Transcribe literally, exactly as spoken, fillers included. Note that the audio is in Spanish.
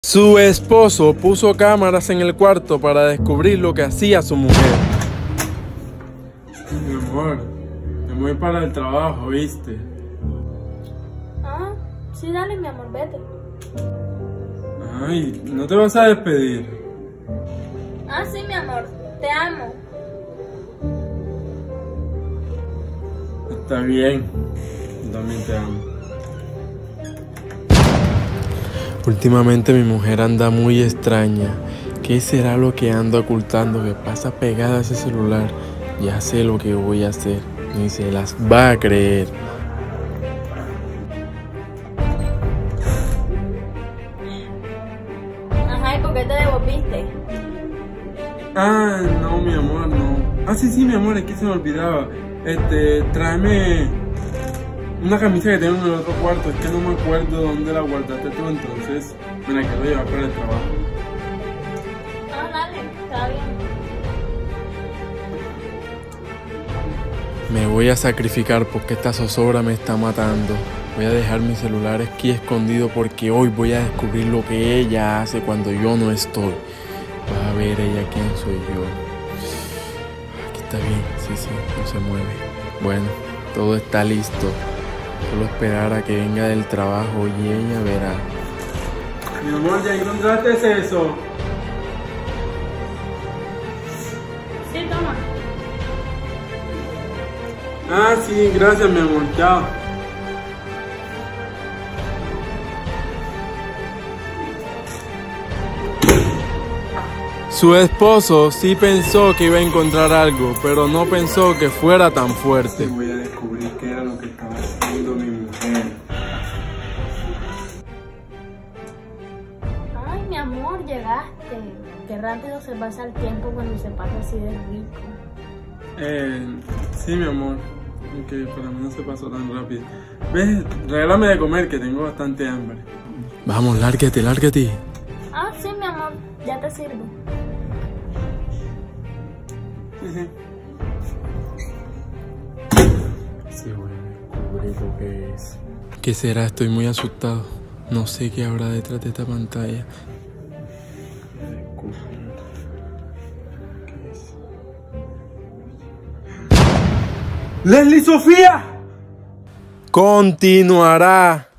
Su esposo puso cámaras en el cuarto para descubrir lo que hacía su mujer. Mi amor, me voy para el trabajo, ¿viste? Ah, sí, dale, mi amor, vete. Ay, ¿no te vas a despedir? Ah, sí, mi amor, te amo. Está bien, yo también te amo. Últimamente mi mujer anda muy extraña. ¿Qué será lo que ando ocultando que pasa pegada a ese celular? Ya sé lo que voy a hacer, ni se las va a creer. Ajá, ¿y por qué te devolviste? Ah, no, mi amor, no. Ah, sí, sí, mi amor, es que se me olvidaba. Este, tráeme una camisa que tengo en el otro cuarto. Es que no me acuerdo dónde la guardaste tú, entonces me la quiero llevar para el trabajo. Ah, dale, está bien. Me voy a sacrificar porque esta zozobra me está matando. Voy a dejar mi celular aquí escondido porque hoy voy a descubrir lo que ella hace cuando yo no estoy. Va a ver ella quién soy yo. Aquí está bien, sí, sí, no se mueve. Bueno, todo está listo. Solo esperar a que venga del trabajo y ella verá. Mi amor, ¿ya encontraste eso? Sí, toma. Ah, sí, gracias, mi amor, chao. Su esposo sí pensó que iba a encontrar algo, pero no pensó que fuera tan fuerte. Voy a descubrir qué era lo que estaba haciendo mi mujer. Ay, mi amor, llegaste. Qué rápido se pasa el tiempo cuando se pasa así de rico. Eh, sí, mi amor. Aunque para mí no se pasó tan rápido. Ves, regálame de comer que tengo bastante hambre. Vamos, lárgate, lárgate. Ah, sí, mi amor, ya te sirvo. Sí, bueno, descubrí lo que es. ¿Qué será? Estoy muy asustado. No sé qué habrá detrás de esta pantalla. ¡Leslie Sofía! Continuará.